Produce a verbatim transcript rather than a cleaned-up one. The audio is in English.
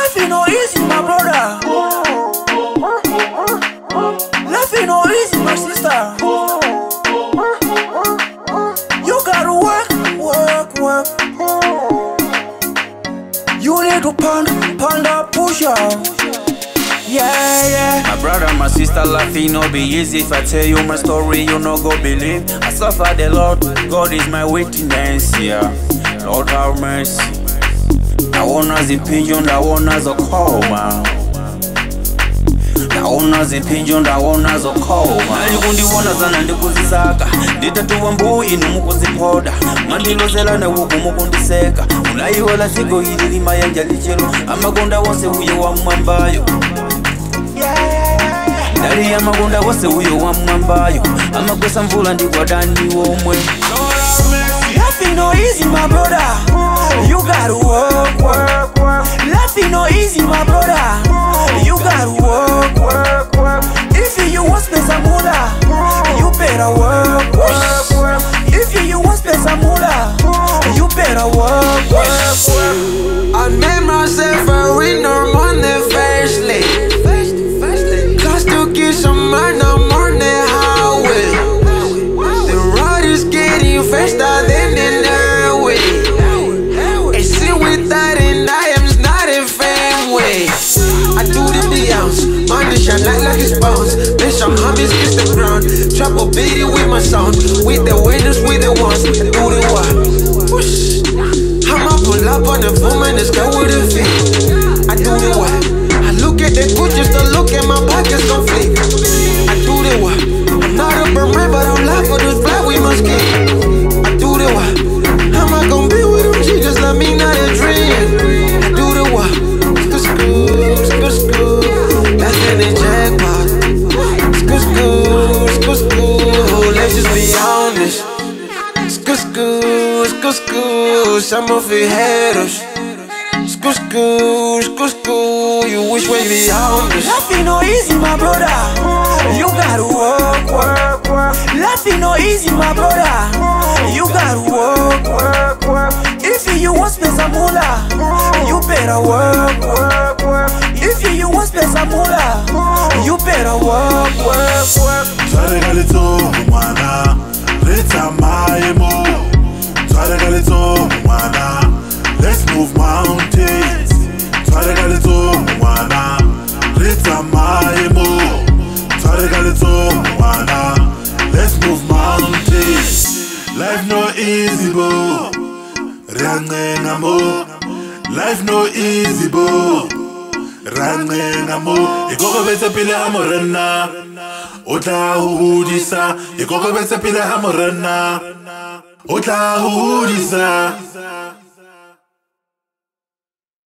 Life ain't no easy, my brother. Life ain't no easy, my sister. You gotta work, work, work. You need to pound, pound up, push out. Yeah, yeah. My brother, my sister, life ain't no be easy. If I tell you my story, you no go believe. I suffer the Lord, God is my witness, yeah. Lord have mercy. Naona zipinjo, naona zokoma. Naona zipinjo, naona zokoma. Nalikundiwona zana ndikuzisaka. Nditatuwa mbuyi numukuzipoda. Mandilozela na wuku mukundiseka. Unayiwala sigo hili lima yanja lichelo. Amagonda wose uye wa mwambayo. Dari ya magonda wose uye wa mwambayo. Amagosa mvula ndikwa dani womwe. Life ain't no easy, my brother. You gotta work, work, work. Life ain't no easy, my brother. You gotta work, work, work. If you want space and moolah, you better work, work, work. If you want space and moolah, you better work, work, work. I made myself a winner money firstly. Just to get some money, I'm on the highway. The road is getting faster than the airway. And see with that and I am not a fan way. I do the Beyonce, money shine like like it's bounce. Bitch, I'm hummus, kiss the ground. Trap a beat with my sound. With the winners, with the ones. I do the what? Whoosh. I'ma pull up on the phone and it's go with the feet. I do the what? I look at the good just to look at my pockets don't flick. I do the what? I'm not a Burman, but I'm live for this fly we must get. I do the what? Am I gon' be with them? She just let me not a dream. I do the what? Skoo skoo, skoo skoo. That's in the jackpot. Skoo skoo, skoo skoo. Let's just be honest. Skoo skoo, skoo skoo. Some of you haters. Skoo skoo, skoo skoo. You wish we be honest. Life ain't no easy, my brother. You gotta work, work, work. Life ain't no easy, my brother. You gotta work, work, work. If you want space and moolah, you better work, work, work. If you want space and moolah, you better work, work, work. Twareka litso mwana, let's my mo. Twareka litso mwana, let's move mountains. Twareka litso mwana, let's my mo. Twareka litso mwana, let's move mountains. Life no easy bo, rangenga mo. Life no easy bo, rangenga mo. Ikoko bese pile amorena, otla hudisa. Ikoko bese pile amorena, otla hudisa.